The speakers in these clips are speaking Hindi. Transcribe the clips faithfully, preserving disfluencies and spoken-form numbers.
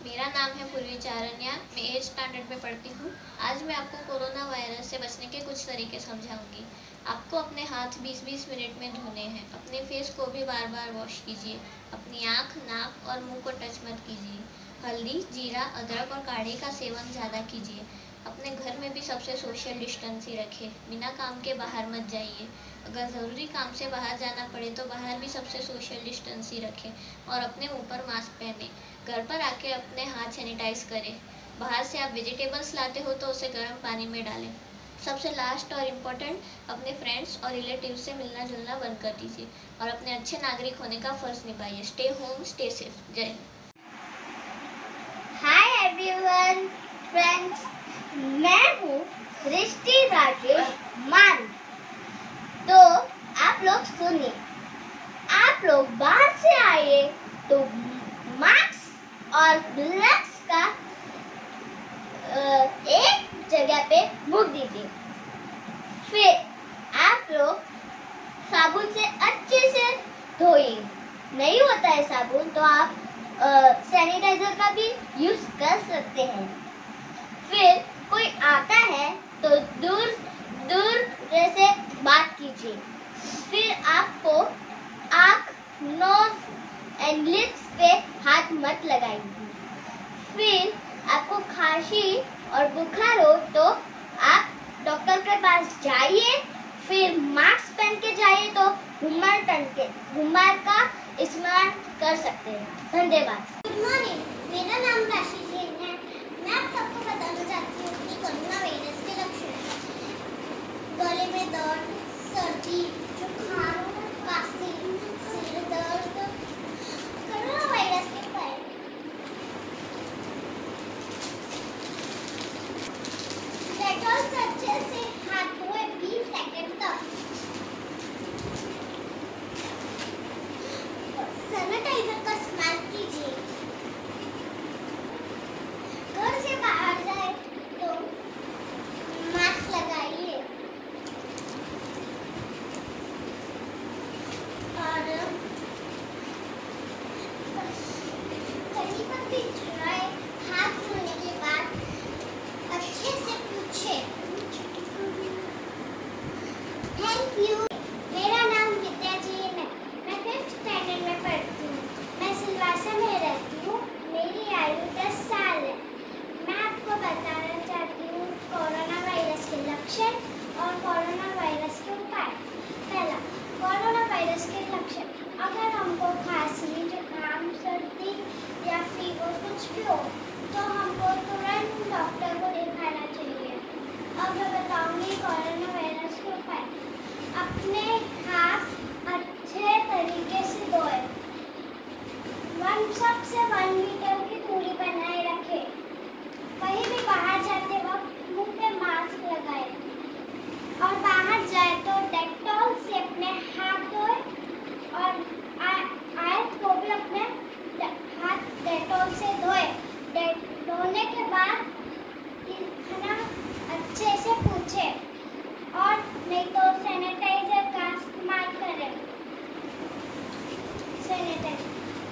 मेरा नाम है पूर्वी चारण्या। मैं एट स्टैंडर्ड में पढ़ती हूँ। आज मैं आपको कोरोना वायरस से बचने के कुछ तरीके समझाऊंगी। आपको अपने हाथ बीस बीस मिनट में धोने हैं। अपने फेस को भी बार बार वॉश कीजिए। अपनी आँख, नाक और मुंह को टच मत कीजिए। हल्दी, जीरा, अदरक और काढ़े का सेवन ज़्यादा कीजिए। अपने घर में भी सबसे सोशल डिस्टेंस ही रखें। बिना काम के बाहर मत जाइए। अगर ज़रूरी काम से बाहर जाना पड़े तो बाहर भी सबसे सोशल डिस्टेंस ही रखें और अपने ऊपर मास्क पहने। घर पर आके अपने हाथ सैनिटाइज करें। बाहर से आप वेजिटेबल्स लाते हो तो उसे गर्म पानी में डालें। सबसे लास्ट और इम्पोर्टेंट, अपने फ्रेंड्स और रिलेटिव्स से मिलना जुलना बंद कर दीजिए और अपने अच्छे नागरिक होने का फ़र्ज़ निभाइए। Stay home, stay safe. जय हिंद। हाय एवरीवन फ्रेंड्स, मैं हूँ रिष्टि राजेश मान। तो आप लोग सुनिए, आप लोग बाहर से आए तो मास्क और ग्लव्स का एक जगह पे मूक दीजिए। फिर आप लोग साबुन से अच्छे से धोइए। नहीं होता है साबुन तो आप सैनिटाइजर का भी यूज कर सकते हैं। फिर कोई आता है तो दूर दूर से बात कीजिए। फिर आपको आँख, नोज एंड लिप्स पे हाथ मत लगाइए। फिर आपको खांसी और बुखार हो तो आप डॉक्टर के पास जाइए। फिर मास्क पहन के जाइए तो रुमाल पहन के रुमाल का इस्तेमाल कर सकते हैं। धन्यवाद। गुड मॉर्निंग, मेरा नाम राशि जैन है। मैं आप सबको बताना चाहती हूँ कि कोरोना वायरस के लक्षण गले में दर्द, सर्दी, जुकाम, खांसी, सिर दर्द। कोरोना वायरस के फैल डेटॉल से अच्छे से हाथ धोए बीस सेकंड तक। सैनिटाइजर का इस्तेमाल कीजिए। घर से बाहर जाए तो मास्क लगाइए और कहीं पर भी जाए हाथ धोने के बाद अच्छे से पूछे। Thank you. मेरा नाम विद्या जैन है। मैं फिफ्थ स्टैंडर्ड में पढ़ती हूँ। मैं सिलवासा में रहती हूँ। मेरी आयु दस साल है। मैं आपको बताना चाहती हूँ कोरोना वायरस के लक्षण और कोरोना वायरस के उपाय। पहला, कोरोना वायरस के लक्षण। अगर हमको खांसी, जुकाम, सर्दी या फीवर कुछ भी हो तो हमको तुरंत डॉक्टर को दिखाना चाहिए। अब मैं बताऊंगी कोरोना वायरस के उपाय। अपने हाथ अच्छे तरीके से धोए। वन सबसे वन मीटर की दूरी बनाए रखें। कहीं भी बाहर जाते वक्त मुंह पे मास्क लगाए और बाहर जाए तो डेटॉल से अपने हाथ धोए और आए तो भी अपने हाथ डेटॉल से धोए। धोने के बाद खाना अच्छे से पूछे और नहीं तो सैनिटाइजर का इस्तेमाल करें। सैनिटाइजर।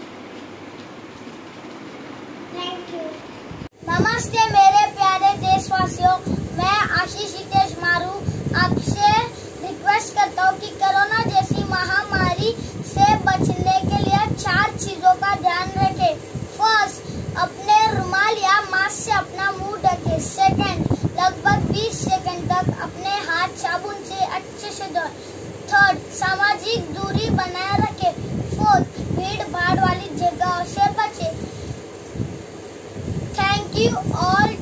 Thank you. नमस्ते मेरे प्यारे देशवासियों, मैं आशीष हितेश मारू आपसे रिक्वेस्ट करता हूँ कि कोरोना जैसी महामारी से बचने के लिए चार चीजों का ध्यान रखें। फर्स्ट, अपने रुमाल या मास्क से अपना मुंह ढके। सेकंड, लगभग बीस सेकंड तक अपने हाथ साबुन से अच्छे से धोएं। थर्ड, सामाजिक दूरी बनाए रखें। फोर्थ, भीड़ भाड़ वाली जगहों से बचें। Thank you all.